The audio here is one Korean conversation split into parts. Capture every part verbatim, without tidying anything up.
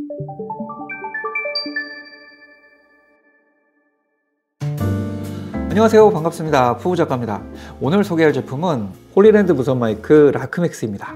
안녕하세요, 반갑습니다. 푸우 작가입니다. 오늘 소개할 제품은 홀리랜드 무선 마이크 라크맥스입니다.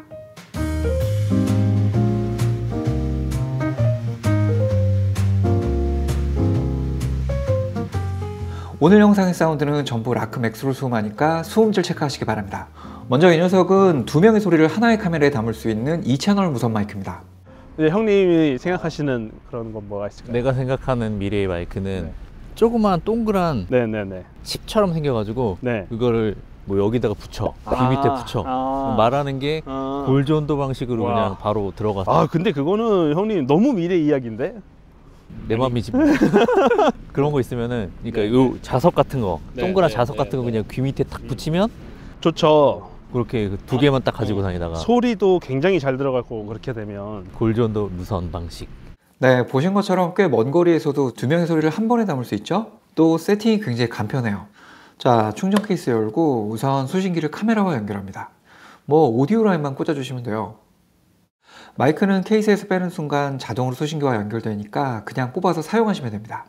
오늘 영상의 사운드는 전부 라크맥스로 수음하니까 수음질 체크하시기 바랍니다. 먼저 이 녀석은 두 명의 소리를 하나의 카메라에 담을 수 있는 이 채널 무선 마이크입니다. 네, 형님이 생각하시는 그런 건 뭐가 있을까요? 내가 생각하는 미래의 마이크는 네. 조그만 동그란 네네네. 칩처럼 생겨가지고 네. 그거를 뭐 여기다가 붙여, 귀 아, 밑에 붙여. 아. 말하는 게 아. 골전도 방식으로 와. 그냥 바로 들어가서. 아 근데 그거는 형님 너무 미래 이야기인데? 내 맘이지 뭐. 그런 거 있으면은, 그러니까 네. 요 자석 같은 거, 네, 동그란 네, 자석 네, 같은 거 네. 그냥 귀 밑에 탁 붙이면 좋죠. 그렇게 두 개만 딱 가지고 다니다가 소리도 굉장히 잘 들어가고 그렇게 되면 골전도 무선 방식. 네, 보신 것처럼 꽤 먼 거리에서도 두 명의 소리를 한 번에 담을 수 있죠? 또 세팅이 굉장히 간편해요. 자, 충전 케이스 열고 우선 수신기를 카메라와 연결합니다. 뭐 오디오 라인만 꽂아주시면 돼요. 마이크는 케이스에서 빼는 순간 자동으로 수신기와 연결되니까 그냥 뽑아서 사용하시면 됩니다.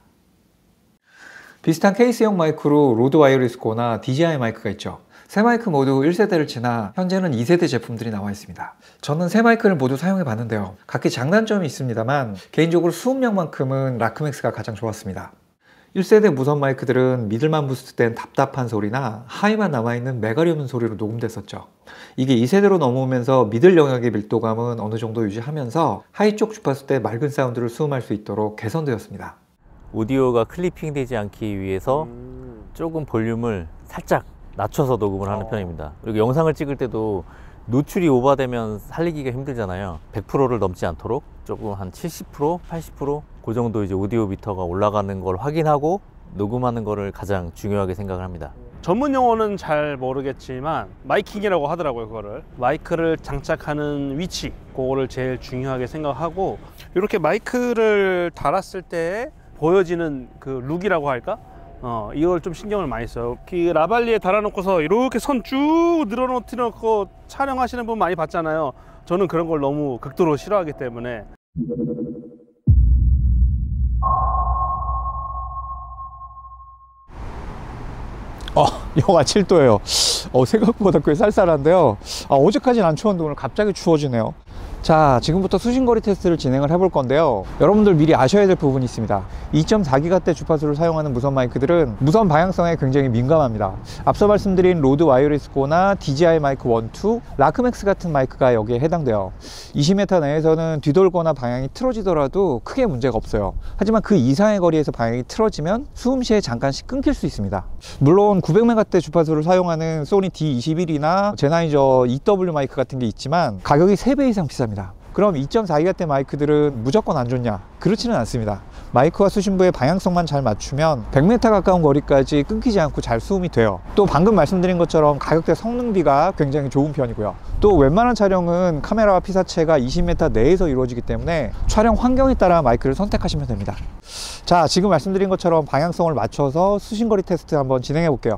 비슷한 케이스형 마이크로 로드 와이어리스코나 디지아이 마이크가 있죠. 세 마이크 모두 일 세대를 지나 현재는 이 세대 제품들이 나와 있습니다. 저는 세 마이크를 모두 사용해 봤는데요. 각기 장단점이 있습니다만 개인적으로 수음량만큼은 라크맥스가 가장 좋았습니다. 일 세대 무선 마이크들은 미들만 부스트된 답답한 소리나 하이만 남아있는 매가리 없는 소리로 녹음됐었죠. 이게 이 세대로 넘어오면서 미들 영역의 밀도감은 어느 정도 유지하면서 하이 쪽 주파수 때 맑은 사운드를 수음할 수 있도록 개선되었습니다. 오디오가 클리핑 되지 않기 위해서 음. 조금 볼륨을 살짝 낮춰서 녹음을 하는 어. 편입니다. 그리고 영상을 찍을 때도 노출이 오버되면 살리기가 힘들잖아요. 백 퍼센트를 넘지 않도록 조금 한 칠십 퍼센트, 팔십 퍼센트 그 정도 이제 오디오 미터가 올라가는 걸 확인하고 녹음하는 거를 가장 중요하게 생각을 합니다. 전문 용어는 잘 모르겠지만 마이킹이라고 하더라고요. 그거를 마이크를 장착하는 위치, 그거를 제일 중요하게 생각하고 이렇게 마이크를 달았을 때 보여지는 그 룩이라고 할까? 어, 이걸 좀 신경을 많이 써요. 그 라발리에 달아놓고서 이렇게 선 쭉 늘어놓고 촬영하시는 분 많이 봤잖아요. 저는 그런 걸 너무 극도로 싫어하기 때문에. 어, 영하 칠 도예요. 어, 생각보다 꽤 쌀쌀한데요. 아, 어제까지는 안 추웠는데 오늘 갑자기 추워지네요. 자, 지금부터 수신거리 테스트를 진행을 해볼 건데요. 여러분들 미리 아셔야 될 부분이 있습니다. 이 점 사 기가헤르츠 주파수를 사용하는 무선 마이크들은 무선 방향성에 굉장히 민감합니다. 앞서 말씀드린 로드 와이어리스코나 디지아이 마이크 일, 이, 라크맥스 같은 마이크가 여기에 해당돼요. 이십 미터 내에서는 뒤돌거나 방향이 틀어지더라도 크게 문제가 없어요. 하지만 그 이상의 거리에서 방향이 틀어지면 수음 시에 잠깐씩 끊길 수 있습니다. 물론 구백 메가헤르츠 주파수를 사용하는 소니 디 이십일이나 제나이저 이 더블유 마이크 같은 게 있지만 가격이 세 배 이상 비쌉니다. 그럼 이 점 사 기가헤르츠 마이크들은 무조건 안 좋냐? 그렇지는 않습니다. 마이크와 수신부의 방향성만 잘 맞추면 백 미터 가까운 거리까지 끊기지 않고 잘 수음이 돼요. 또 방금 말씀드린 것처럼 가격대 성능비가 굉장히 좋은 편이고요. 또 웬만한 촬영은 카메라와 피사체가 이십 미터 내에서 이루어지기 때문에 촬영 환경에 따라 마이크를 선택하시면 됩니다. 자, 지금 말씀드린 것처럼 방향성을 맞춰서 수신거리 테스트 한번 진행해 볼게요.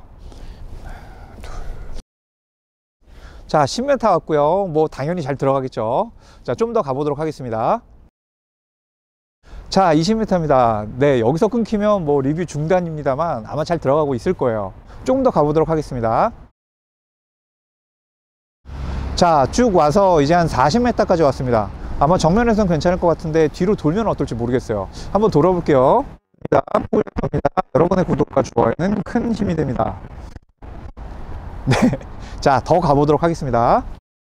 자, 십 미터 왔고요. 뭐 당연히 잘 들어가겠죠. 자, 좀 더 가보도록 하겠습니다. 자, 이십 미터입니다. 네, 여기서 끊기면 뭐 리뷰 중단입니다만 아마 잘 들어가고 있을 거예요. 좀 더 가보도록 하겠습니다. 자, 쭉 와서 이제 한 사십 미터까지 왔습니다. 아마 정면에선 괜찮을 것 같은데 뒤로 돌면 어떨지 모르겠어요. 한번 돌아볼게요. 여러분의 구독과 좋아요는 큰 힘이 됩니다. 네. 자, 더 가보도록 하겠습니다.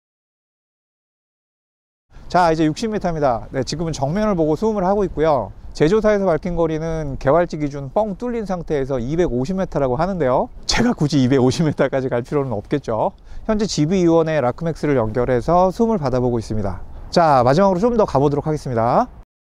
자, 이제 육십 미터입니다. 네, 지금은 정면을 보고 수음을 하고 있고요. 제조사에서 밝힌 거리는 개활지 기준 뻥 뚫린 상태에서 이백오십 미터라고 하는데요. 제가 굳이 이백오십 미터까지 갈 필요는 없겠죠. 현재 지브이원에 라크맥스를 연결해서 수음을 받아보고 있습니다. 자, 마지막으로 좀 더 가보도록 하겠습니다.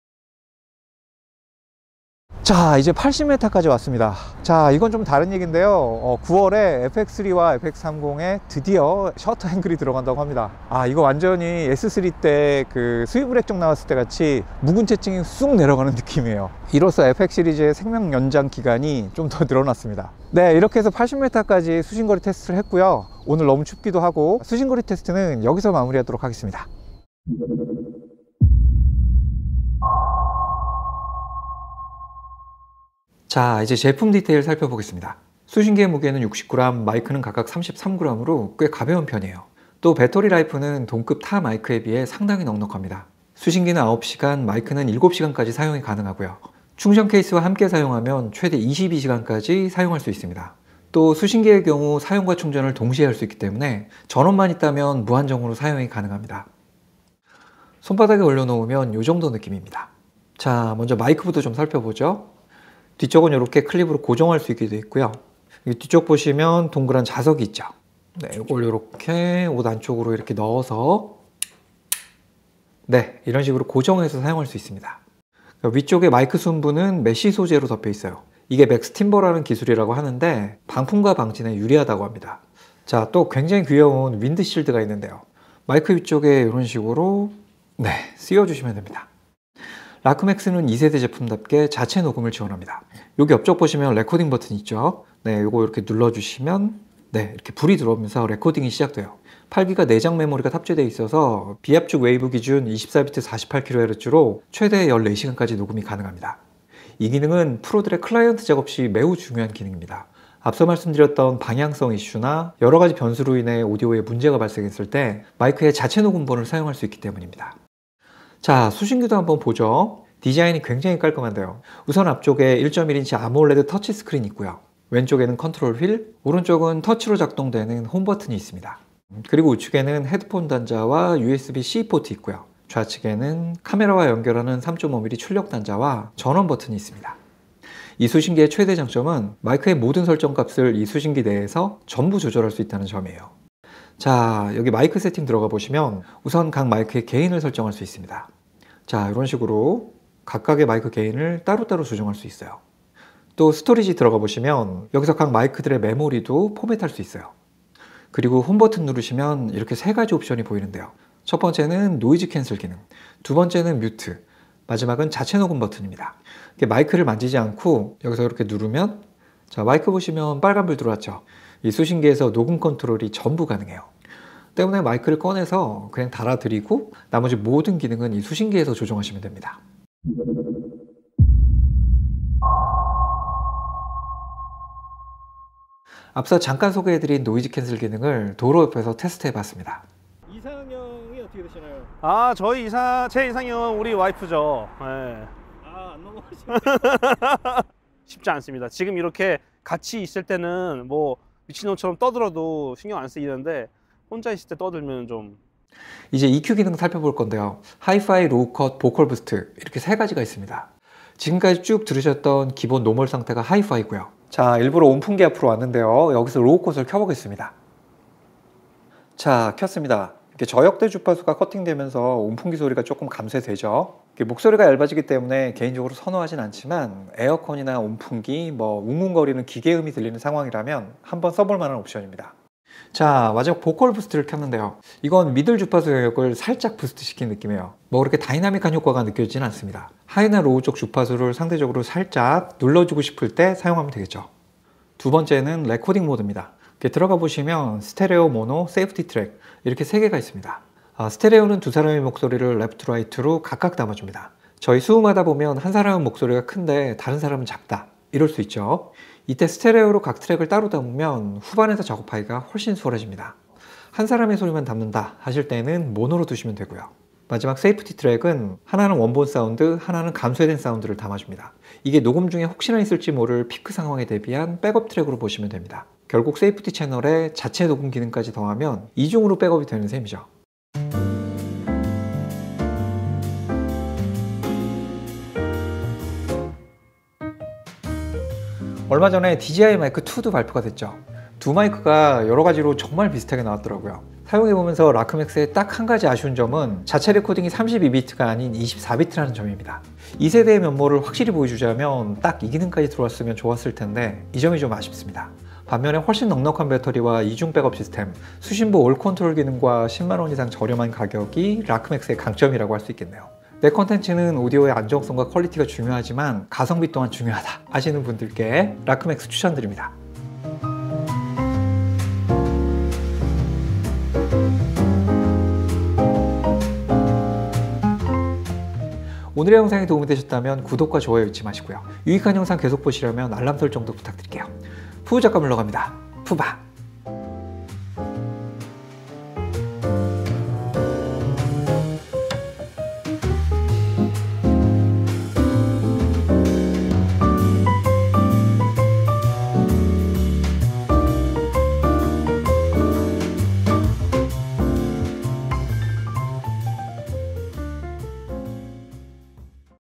자, 이제 팔십 미터까지 왔습니다. 자, 이건 좀 다른 얘기인데요. 어, 구월에 에프엑스 쓰리와 에프엑스 삼십에 드디어 셔터 앵글이 들어간다고 합니다. 아, 이거 완전히 에스 쓰리 때 그 스위블 액정 나왔을 때 같이 묵은 채팅이 쑥 내려가는 느낌이에요. 이로써 에프엑스 시리즈의 생명 연장 기간이 좀 더 늘어났습니다. 네, 이렇게 해서 팔십 미터까지 수신거리 테스트를 했고요. 오늘 너무 춥기도 하고 수신거리 테스트는 여기서 마무리하도록 하겠습니다. 자, 이제 제품 디테일 살펴보겠습니다. 수신기의 무게는 육십 그램, 마이크는 각각 삼십삼 그램으로 꽤 가벼운 편이에요. 또 배터리 라이프는 동급 타 마이크에 비해 상당히 넉넉합니다. 수신기는 아홉 시간, 마이크는 일곱 시간까지 사용이 가능하고요. 충전 케이스와 함께 사용하면 최대 이십이 시간까지 사용할 수 있습니다. 또 수신기의 경우 사용과 충전을 동시에 할 수 있기 때문에 전원만 있다면 무한정으로 사용이 가능합니다. 손바닥에 올려놓으면 이 정도 느낌입니다. 자, 먼저 마이크부터 좀 살펴보죠. 뒤쪽은 이렇게 클립으로 고정할 수 있게 되어 있고요. 뒤쪽 보시면 동그란 자석이 있죠. 네, 이걸 이렇게 옷 안쪽으로 이렇게 넣어서 네, 이런 식으로 고정해서 사용할 수 있습니다. 위쪽에 마이크 순부는 메쉬 소재로 덮여 있어요. 이게 맥스팀버라는 기술이라고 하는데 방풍과 방진에 유리하다고 합니다. 자, 또 굉장히 귀여운 윈드실드가 있는데요. 마이크 위쪽에 이런 식으로 네, 씌워주시면 됩니다. 라크맥스는 이 세대 제품답게 자체 녹음을 지원합니다. 여기 옆쪽 보시면 레코딩 버튼 있죠. 네, 이거 이렇게 눌러주시면 네, 이렇게 불이 들어오면서 레코딩이 시작돼요. 팔 기가 내장 메모리가 탑재되어 있어서 비압축 웨이브 기준 이십사 비트 사십팔 킬로헤르츠로 최대 열네 시간까지 녹음이 가능합니다. 이 기능은 프로들의 클라이언트 작업 시 매우 중요한 기능입니다. 앞서 말씀드렸던 방향성 이슈나 여러 가지 변수로 인해 오디오에 문제가 발생했을 때 마이크의 자체 녹음본을 사용할 수 있기 때문입니다. 자, 수신기도 한번 보죠. 디자인이 굉장히 깔끔한데요. 우선 앞쪽에 일 점 일 인치 아몰레드 터치 스크린이 있고요. 왼쪽에는 컨트롤 휠, 오른쪽은 터치로 작동되는 홈 버튼이 있습니다. 그리고 우측에는 헤드폰 단자와 유에스비 씨 포트 있고요. 좌측에는 카메라와 연결하는 삼 점 오 밀리미터 출력 단자와 전원 버튼이 있습니다. 이 수신기의 최대 장점은 마이크의 모든 설정 값을 이 수신기 내에서 전부 조절할 수 있다는 점이에요. 자, 여기 마이크 세팅 들어가 보시면 우선 각 마이크의 게인을 설정할 수 있습니다. 자, 이런 식으로 각각의 마이크 게인을 따로따로 조정할 수 있어요. 또 스토리지 들어가 보시면 여기서 각 마이크들의 메모리도 포맷할 수 있어요. 그리고 홈 버튼 누르시면 이렇게 세 가지 옵션이 보이는데요. 첫 번째는 노이즈 캔슬 기능, 두 번째는 뮤트, 마지막은 자체 녹음 버튼입니다. 마이크를 만지지 않고 여기서 이렇게 누르면 자, 마이크 보시면 빨간불 들어왔죠. 이 수신기에서 녹음 컨트롤이 전부 가능해요. 때문에 마이크를 꺼내서 그냥 달아드리고 나머지 모든 기능은 이 수신기에서 조정하시면 됩니다. 앞서 잠깐 소개해드린 노이즈 캔슬 기능을 도로 옆에서 테스트해봤습니다. 이상형이 어떻게 되시나요? 아, 저희 이상 제 이상형은 우리 와이프죠. 네. 아, 안 넘어가시네. 쉽지 않습니다. 지금 이렇게 같이 있을 때는 뭐 미친놈처럼 떠들어도 신경 안 쓰이는데 혼자 있을 때 떠들면 좀. 이제 이큐 기능 살펴볼 건데요. 하이파이, 로우컷, 보컬 부스트 이렇게 세 가지가 있습니다. 지금까지 쭉 들으셨던 기본 노멀 상태가 하이파이고요. 자, 일부러 온풍기 앞으로 왔는데요. 여기서 로우컷을 켜보겠습니다. 자, 켰습니다. 이렇게 저역대 주파수가 커팅되면서 온풍기 소리가 조금 감쇄되죠. 목소리가 얇아지기 때문에 개인적으로 선호하진 않지만 에어컨이나 온풍기, 뭐 웅웅거리는 기계음이 들리는 상황이라면 한번 써볼 만한 옵션입니다. 자, 마지막 보컬 부스트를 켰는데요. 이건 미들 주파수 영역을 살짝 부스트 시킨 느낌이에요. 뭐 그렇게 다이나믹한 효과가 느껴지진 않습니다. 하이나 로우 쪽 주파수를 상대적으로 살짝 눌러주고 싶을 때 사용하면 되겠죠. 두 번째는 레코딩 모드입니다. 이렇게 들어가 보시면 스테레오, 모노, 세이프티 트랙 이렇게 세 개가 있습니다. 아, 스테레오는 두 사람의 목소리를 레프트, 라이트로 각각 담아줍니다. 저희 수음하다 보면 한 사람은 목소리가 큰데 다른 사람은 작다 이럴 수 있죠. 이때 스테레오로 각 트랙을 따로 담으면 후반에서 작업하기가 훨씬 수월해집니다. 한 사람의 소리만 담는다 하실 때는 모노로 두시면 되고요. 마지막 세이프티 트랙은 하나는 원본 사운드, 하나는 감쇄된 사운드를 담아줍니다. 이게 녹음 중에 혹시나 있을지 모를 피크 상황에 대비한 백업 트랙으로 보시면 됩니다. 결국 세이프티 채널에 자체 녹음 기능까지 더하면 이중으로 백업이 되는 셈이죠. 얼마 전에 디지아이 마이크 투도 발표가 됐죠. 두 마이크가 여러 가지로 정말 비슷하게 나왔더라고요. 사용해보면서 라크맥스의 딱 한 가지 아쉬운 점은 자체 레코딩이 삼십이 비트가 아닌 이십사 비트라는 점입니다. 이 세대의 면모를 확실히 보여주자면 딱 이 기능까지 들어왔으면 좋았을 텐데 이 점이 좀 아쉽습니다. 반면에 훨씬 넉넉한 배터리와 이중 백업 시스템, 수신부 올 컨트롤 기능과 십만 원 이상 저렴한 가격이 라크맥스의 강점이라고 할 수 있겠네요. 내 컨텐츠는 오디오의 안정성과 퀄리티가 중요하지만 가성비 또한 중요하다 하시는 분들께 라크맥스 추천드립니다. 오늘의 영상이 도움이 되셨다면 구독과 좋아요 잊지 마시고요. 유익한 영상 계속 보시려면 알람 설정도 부탁드릴게요. 푸우 작가 물러갑니다. 푸바.